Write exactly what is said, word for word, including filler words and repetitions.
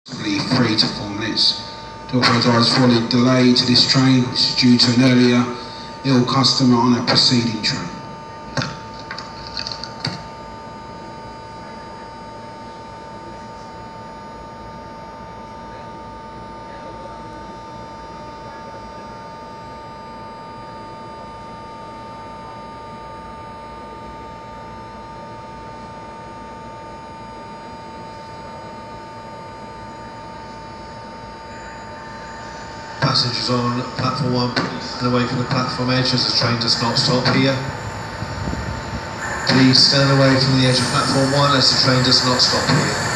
Three to four minutes. To apologise for the delay to this train, which is due to an earlier ill customer on a preceding train. Passengers on platform one and away from the platform edge as the train does not stop here. Please stand away from the edge of platform one as the train does not stop here.